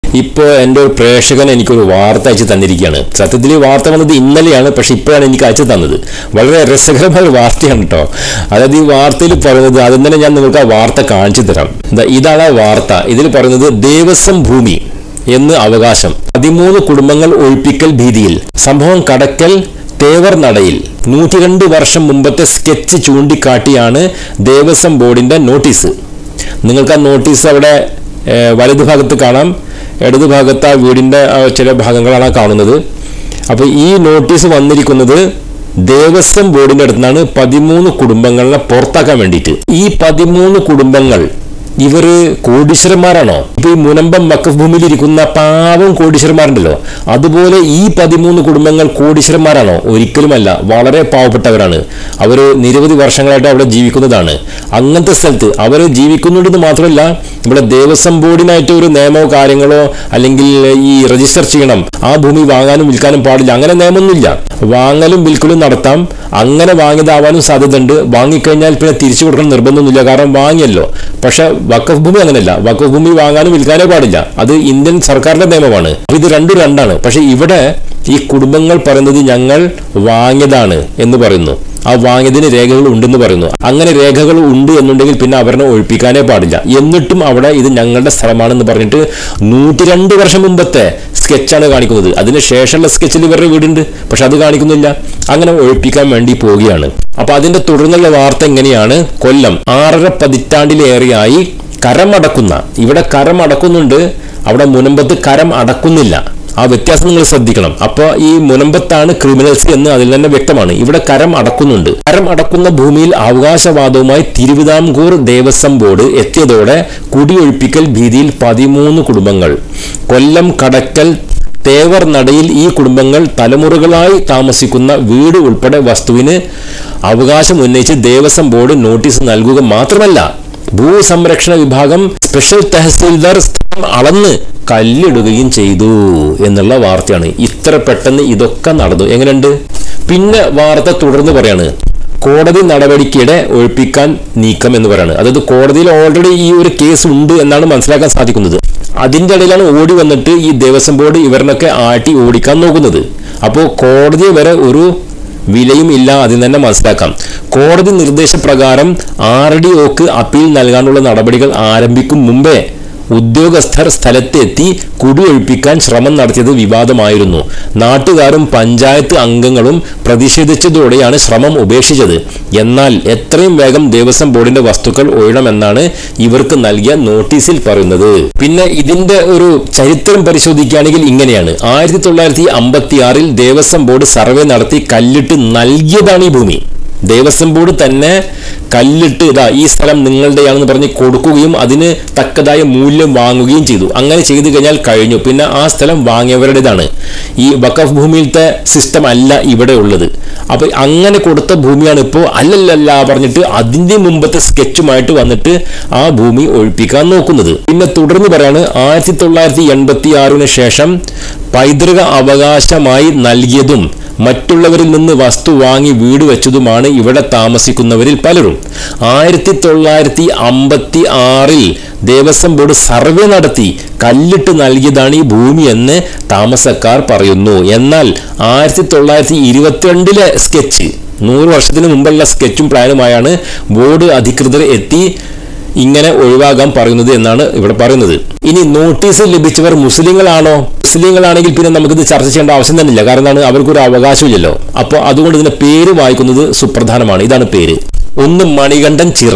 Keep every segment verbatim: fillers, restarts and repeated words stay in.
ഇപ്പോൾ എൻ്റെ ഒരു പ്രേക്ഷകൻ എനിക്കൊരു വാർത്ത അയച്ചു തന്നിരിക്കുകയാണ്. സത്യത്തിൽ ഈ വാർത്ത വന്നത് ഇന്നലെയാണ്, പക്ഷെ ഇപ്പോഴാണ് എനിക്ക് അയച്ചു തന്നത്. വളരെ രസകരമായ ഒരു വാർത്തയാണ് കേട്ടോ. അതായത് ഈ വാർത്തയിൽ പറയുന്നത്, ആദ്യം തന്നെ ഞാൻ നിങ്ങൾക്ക് ആ വാർത്ത കാണിച്ചു തരാം. ഇതാണ് ആ വാർത്ത. ഇതിൽ പറയുന്നത് ദേവസ്വം ഭൂമി എന്ന് അവകാശം, പതിമൂന്ന് കുടുംബങ്ങൾ ഒഴിപ്പിക്കൽ ഭീതിയിൽ. സംഭവം കടക്കൽ തേവർ നടയിൽ. നൂറ്റി രണ്ട് വർഷം മുമ്പത്തെ സ്കെച്ച് ചൂണ്ടിക്കാട്ടിയാണ് ദേവസ്വം ബോർഡിന്റെ നോട്ടീസ്. നിങ്ങൾക്ക് ആ നോട്ടീസ് അവിടെ വലതു ഭാഗത്ത് കാണാം, ഇടതു ഭാഗത്ത് ആ വീടിന്റെ ചില ഭാഗങ്ങളാണ് കാണുന്നത്. അപ്പോൾ ഈ നോട്ടീസ് വന്നിരിക്കുന്നത് ദേവസ്വം ബോർഡിന്റെ അടുത്താണ് പതിമൂന്ന് കുടുംബങ്ങളെ പുറത്താക്കാൻ വേണ്ടിയിട്ട്. ഈ പതിമൂന്ന് കുടുംബങ്ങൾ ഇവര് കോടീശ്വരന്മാരാണോ? ഇപ്പൊ ഈ മുനമ്പം വഖഫ് ഭൂമിയിൽ ഇരിക്കുന്ന പാവം കോടീശ്വരന്മാരുണ്ടല്ലോ, അതുപോലെ ഈ പതിമൂന്ന് കുടുംബങ്ങൾ കോടീശ്വരന്മാരാണോ? ഒരിക്കലുമല്ല, വളരെ പാവപ്പെട്ടവരാണ്. അവര് നിരവധി വർഷങ്ങളായിട്ട് അവിടെ ജീവിക്കുന്നതാണ്. അങ്ങനത്തെ സ്ഥലത്ത് അവർ ജീവിക്കുന്നുണ്ടെന്ന് മാത്രമല്ല, ഇവിടെ ദേവസ്വം ബോർഡിനായിട്ട് ഒരു നിയമമോ കാര്യങ്ങളോ അല്ലെങ്കിൽ ഈ രജിസ്റ്റർ ചെയ്യണം, ആ ഭൂമി വാങ്ങാനും വിൽക്കാനും പാടില്ല, അങ്ങനെ നിയമമൊന്നുമില്ല. വാങ്ങലും വിൽക്കലും നടത്താം. അങ്ങനെ വാങ്ങിയതാവാനും സാധ്യതയുണ്ട്. വാങ്ങിക്കഴിഞ്ഞാൽ പിന്നെ തിരിച്ചു കൊടുക്കണം നിർബന്ധമൊന്നുമില്ല, കാരണം വാങ്ങിയല്ലോ. പക്ഷെ വഖഫ് ഭൂമി അങ്ങനെയല്ല. വഖഫ് ഭൂമി വാങ്ങാനും വിൽക്കാനേ പാടില്ല. അത് ഇന്ത്യൻ സർക്കാരിന്റെ നിയമമാണ്. ഇത് രണ്ടും രണ്ടാണ്. പക്ഷെ ഇവിടെ ഈ കുടുംബങ്ങൾ പറയുന്നത് ഞങ്ങൾ വാങ്ങിയതാണ് എന്ന് പറയുന്നു. ആ വാങ്ങിയതിന് രേഖകൾ ഉണ്ടെന്ന് പറയുന്നു. അങ്ങനെ രേഖകൾ ഉണ്ട് എന്നുണ്ടെങ്കിൽ പിന്നെ അവരെ ഒഴിപ്പിക്കാനേ പാടില്ല. എന്നിട്ടും അവിടെ ഇത് ഞങ്ങളുടെ സ്ഥലമാണെന്ന് പറഞ്ഞിട്ട് നൂറ്റി രണ്ട് വർഷം മുമ്പത്തെ സ്കെച്ചാണ് കാണിക്കുന്നത്. അതിന് ശേഷമുള്ള സ്കെച്ചിൽ ഇവരുടെ വീടുണ്ട്, പക്ഷെ അത് കാണിക്കുന്നില്ല. അങ്ങനെ ഒഴിപ്പിക്കാൻ വേണ്ടി പോവുകയാണ്. അപ്പൊ അതിന്റെ തുടർന്നുള്ള വാർത്ത എങ്ങനെയാണ്? കൊല്ലം ആറര പതിറ്റാണ്ടിലേറെയായി കരം അടക്കുന്ന, ഇവിടെ കരം അടക്കുന്നുണ്ട്, അവിടെ മുനമ്പത്ത് കരം അടക്കുന്നില്ല. ആ വ്യത്യാസം നിങ്ങൾ ശ്രദ്ധിക്കണം. അപ്പൊ ഈ മുനമ്പത്താണ് ക്രിമിനൽസ് എന്ന് അതിൽ തന്നെ വ്യക്തമാണ്. ഇവിടെ കരം അടക്കുന്നുണ്ട്. കരം അടക്കുന്ന ഭൂമിയിൽ അവകാശവാദവുമായി തിരുവിതാംകൂർ ദേവസ്വം ബോർഡ് എത്തിയതോടെ കുടിയൊഴിപ്പിക്കൽ ഭീതിയിൽ പതിമൂന്ന് കുടുംബങ്ങൾ. കൊല്ലം കടക്കൽ തേവർ നടയിൽ ഈ കുടുംബങ്ങൾ തലമുറകളായി താമസിക്കുന്ന വീട് ഉൾപ്പെടെ വസ്തുവിന് അവകാശം ഉന്നയിച്ച് ദേവസ്വം ബോർഡ് നോട്ടീസ് നൽകുക മാത്രമല്ല, ഭൂസംരക്ഷണ വിഭാഗം സ്പെഷ്യൽ തഹസീൽദാർ സ്ഥലം അളന്ന് കല്ലിടുകയും ചെയ്തു എന്നുള്ള വാർത്തയാണ്. ഇത്ര പെട്ടെന്ന് ഇതൊക്കെ നടന്നു. എങ്ങനെയുണ്ട്? പിന്നെ വാർത്ത തുടർന്ന് പറയാണ്, കോടതി നടപടിക്കിടെ ഒഴിപ്പിക്കാൻ നീക്കം എന്ന് പറയാണ്. അതായത് കോടതിയിൽ ഓൾറെഡി ഈ ഒരു കേസ് ഉണ്ട് എന്നാണ് മനസ്സിലാക്കാൻ സാധിക്കുന്നത്. അതിന്റെ ഇടയിലാണ് ഓടി വന്നിട്ട് ഈ ദേവസ്വം ബോർഡ് ഇവരിനൊക്കെ ആട്ടി ഓടിക്കാൻ നോക്കുന്നത്. അപ്പോൾ കോടതി വരെ ഒരു വിലയും ഇല്ല, അതിൽ തന്നെ മനസ്സിലാക്കാം. കോടതി നിർദ്ദേശപ്രകാരം ആർ ഡി ഒക്ക് അപ്പീൽ നൽകാനുള്ള നടപടികൾ ആരംഭിക്കും മുമ്പേ ഉദ്യോഗസ്ഥർ സ്ഥലത്തെത്തി കുടിയൊഴിപ്പിക്കാൻ ശ്രമം നടത്തിയത് വിവാദമായിരുന്നു. നാട്ടുകാരും പഞ്ചായത്ത് അംഗങ്ങളും പ്രതിഷേധിച്ചതോടെയാണ് ശ്രമം ഉപേക്ഷിച്ചത്. എന്നാൽ എത്രയും വേഗം ദേവസ്വം ബോർഡിന്റെ വസ്തുക്കൾ ഒഴിയണമെന്നാണ് ഇവർക്ക് നൽകിയ നോട്ടീസിൽ പറയുന്നത്. പിന്നെ ഇതിന്റെ ഒരു ചരിത്രം പരിശോധിക്കുകയാണെങ്കിൽ ഇങ്ങനെയാണ്. ആയിരത്തി തൊള്ളായിരത്തി അമ്പത്തി ആറിൽ ദേവസ്വം ബോർഡ് സർവേ നടത്തി കല്ലിട്ട് നൽകിയതാണ് ഈ ഭൂമി. ദേവസ്വം ബോർഡ് തന്നെ കല്ലിട്ട് ഇതാ ഈ സ്ഥലം നിങ്ങളുടെയാണെന്ന് പറഞ്ഞ് കൊടുക്കുകയും അതിന് തക്കതായ മൂല്യം വാങ്ങുകയും ചെയ്തു. അങ്ങനെ ചെയ്തു കഴിഞ്ഞാൽ കഴിഞ്ഞു. പിന്നെ ആ സ്ഥലം വാങ്ങിയവരുടേതാണ്. ഈ വഖഫ് ഭൂമിയിലത്തെ സിസ്റ്റം അല്ല ഇവിടെ ഉള്ളത്. അപ്പൊ അങ്ങനെ കൊടുത്ത ഭൂമിയാണ് ഇപ്പോൾ അല്ലല്ലല്ല പറഞ്ഞിട്ട് അതിന്റെ മുമ്പത്തെ സ്കെച്ചുമായിട്ട് വന്നിട്ട് ആ ഭൂമി ഒഴിപ്പിക്കാൻ നോക്കുന്നത്. പിന്നെ തുടർന്ന് പറയാണ്, ആയിരത്തി തൊള്ളായിരത്തി എൺപത്തി ആറിന് ശേഷം പൈതൃക അവകാശമായി നൽകിയതും മറ്റുള്ളവരിൽ നിന്ന് വസ്തു വാങ്ങി വീട് വെച്ചതുമാണ് ഇവിടെ താമസിക്കുന്നവരിൽ പലരും. ആയിരത്തി തൊള്ളായിരത്തി അമ്പത്തി ആറിൽ ദേവസ്വം ബോർഡ് സർവേ നടത്തി കല്ലിട്ട് നൽകിയതാണ് ഈ ഭൂമി എന്ന് താമസക്കാർ പറയുന്നു. എന്നാൽ ആയിരത്തി തൊള്ളായിരത്തി ഇരുപത്തിരണ്ടിലെ സ്കെച്ച്, നൂറ് വർഷത്തിന് മുമ്പുള്ള സ്കെച്ചും പ്ലാനുമായാണ് ബോർഡ് അധികൃതർ എത്തി ഇങ്ങനെ ഒഴിവാകാൻ പറയുന്നത് എന്നാണ് ഇവിടെ പറയുന്നത്. ഇനി നോട്ടീസ് ലഭിച്ചവർ മുസ്ലിങ്ങളാണോ? മുസ്ലിങ്ങളാണെങ്കിൽ പിന്നെ നമുക്കിത് ചർച്ച ചെയ്യേണ്ട ആവശ്യം തന്നെ ഇല്ല. കാരണം എന്താണ്, അവർക്കൊരു അവകാശമില്ലല്ലോ. അപ്പോൾ അതുകൊണ്ട് ഇതിന്റെ പേര് വായിക്കുന്നത് സുപ്രധാനമാണ്. ഇതാണ് പേര്. ഒന്ന് മണികണ്ഠൻ ചിറ,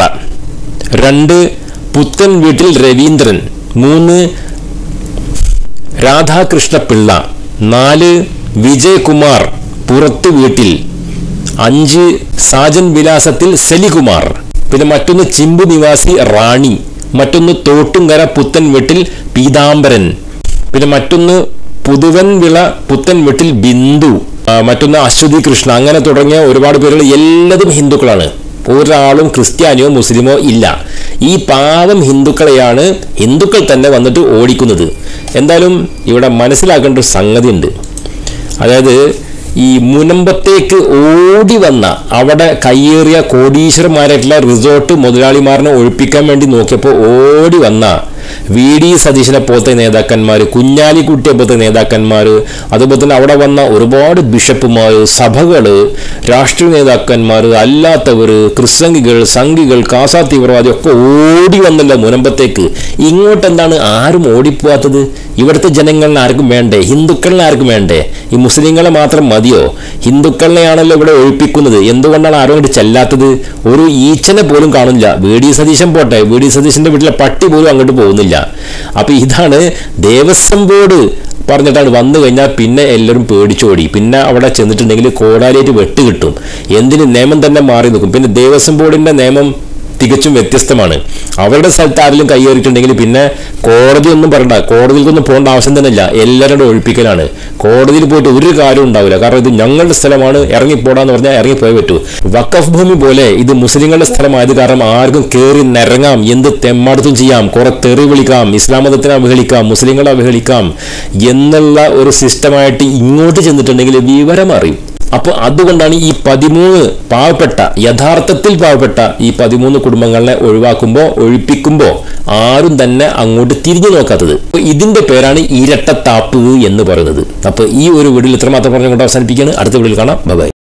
രണ്ട് പുത്തൻ വീട്ടിൽ രവീന്ദ്രൻ, മൂന്ന് രാധാകൃഷ്ണ പിള്ള, നാല് വിജയകുമാർ പുറത്ത് വീട്ടിൽ, അഞ്ച് സാജൻ വിലാസത്തിൽ സലികുമാർ, പിന്നെ മറ്റൊന്ന് ചിമ്പു നിവാസി റാണി, മറ്റൊന്ന് തോട്ടുംകര പുത്തൻ വീട്ടിൽ പീതാംബരൻ, പിന്നെ മറ്റൊന്ന് പുതുവൻ വിള പുത്തൻ വീട്ടിൽ ബിന്ദു, മറ്റൊന്ന് അശ്വതി കൃഷ്ണ. അങ്ങനെ തുടങ്ങിയ ഒരുപാട് പേരുകൾ എല്ലാതും ഹിന്ദുക്കളാണ്. ഒരാളും ക്രിസ്ത്യാനിയോ മുസ്ലിമോ ഇല്ല. ഈ പാവം ഹിന്ദുക്കളെയാണ് ഹിന്ദുക്കൾ തന്നെ വന്നിട്ട് ഓടിക്കുന്നത്. എന്തായാലും ഇവിടെ മനസ്സിലാക്കേണ്ട ഒരു സംഗതി ഉണ്ട്. അതായത് ഈ മുനമ്പത്തേക്ക് ഓടി വന്ന, അവിടെ കയ്യേറിയ കോടീശ്വരന്മാരായിട്ടുള്ള റിസോർട്ട് മുതലാളിമാരനെ ഒഴിപ്പിക്കാൻ വേണ്ടി നോക്കിയപ്പോൾ ഓടി വന്ന വി ഡി സതീശനെ പോലത്തെ നേതാക്കന്മാർ, കുഞ്ഞാലിക്കുട്ടിയെ പോലത്തെ നേതാക്കന്മാർ, അതുപോലെ തന്നെ അവിടെ വന്ന ഒരുപാട് ബിഷപ്പുമാർ, സഭകൾ, രാഷ്ട്രീയ നേതാക്കന്മാർ, അല്ലാത്തവർ, ക്രിസ്സംഗികൾ, സംഘികൾ, കാസാ തീവ്രവാദി ഒക്കെ ഓടി വന്നല്ലോ മുനമ്പത്തേക്ക്. ഇങ്ങോട്ട് എന്താണ് ആരും ഓടിപ്പോവാത്തത്? ഇവിടുത്തെ ജനങ്ങളിന് ആർക്കും വേണ്ടേ? ഹിന്ദുക്കളിനെ ആർക്കും വേണ്ടേ? ഈ മുസ്ലിങ്ങളെ മാത്രം മതിയോ? ഹിന്ദുക്കളിനെയാണല്ലോ ഇവിടെ ഒഴിപ്പിക്കുന്നത്. എന്തുകൊണ്ടാണ് ആരും അങ്ങോട്ട് ചെല്ലാത്തത്? ഒരു ഈച്ചനെ പോലും കാണില്ല. വി ഡി സതീശൻ പോട്ടെ, വി ഡി സതീശന്റെ വീട്ടിലെ പട്ടി പോലും അങ്ങോട്ട് പോകുന്നില്ല. അപ്പൊ ഇതാണ് ദേവസ്വം ബോർഡ് പറഞ്ഞിട്ടാണ് വന്നു കഴിഞ്ഞാൽ പിന്നെ എല്ലാവരും പേടിച്ചോടി. പിന്നെ അവിടെ ചെന്നിട്ടുണ്ടെങ്കിൽ കോടാലിയായിട്ട് വെട്ട് കിട്ടും. എന്തിന് നിയമം തന്നെ മാറി നിൽക്കും. പിന്നെ ദേവസ്വം ബോർഡിന്റെ നിയമം തികച്ചും വ്യത്യസ്തമാണ്. അവരുടെ സ്ഥലത്ത് ആരെങ്കിലും കൈയേറിയിട്ടുണ്ടെങ്കിൽ പിന്നെ കോടതി ഒന്നും പറയണ്ട, കോടതിയിലേക്കൊന്നും പോകേണ്ട ആവശ്യം തന്നെ ഇല്ല. എല്ലാവരുടെ ഒഴിപ്പിക്കലാണ്. കോടതിയിൽ പോയിട്ട് ഒരു കാര്യം ഉണ്ടാവില്ല. കാരണം ഇത് ഞങ്ങളുടെ സ്ഥലമാണ്, ഇറങ്ങിപ്പോടാന്ന് പറഞ്ഞാൽ ഇറങ്ങിപ്പോയേ പറ്റൂ. വഖഫ് ഭൂമി പോലെ ഇത് മുസ്ലിങ്ങളുടെ സ്ഥലമായത് കാരണം ആർക്കും കയറി നിറങ്ങാം, എന്ത് തെമ്മാടത്തും ചെയ്യാം, കുറെ തെറി വിളിക്കാം, ഇസ്ലാം മതത്തിനെ അവഹേളിക്കാം, മുസ്ലിങ്ങളെ അവഹേളിക്കാം എന്നുള്ള ഒരു സിസ്റ്റമായിട്ട് ഇങ്ങോട്ട് ചെന്നിട്ടുണ്ടെങ്കിൽ വിവരം അറിയും. അപ്പോൾ അതുകൊണ്ടാണ് ഈ പതിമൂന്ന് പാവപ്പെട്ട, യഥാർത്ഥത്തിൽ പാവപ്പെട്ട ഈ പതിമൂന്ന് കുടുംബങ്ങളെ ഒഴിവാക്കുമ്പോൾ, ഒഴിപ്പിക്കുമ്പോൾ ആരും തന്നെ അങ്ങോട്ട് തിരിഞ്ഞു നോക്കാത്തത്. അപ്പോൾ ഇതിന്റെ പേരാണ് ഇരട്ടത്താപ്പ് എന്ന് പറയുന്നത്. അപ്പോൾ ഈ ഒരു വീഡിയോയിൽ ഇത്രമാത്രം പറഞ്ഞുകൊണ്ട് അവസാനിപ്പിക്കുകയാണ്. അടുത്ത വീഡിയോയിൽ കാണാം. Bye by.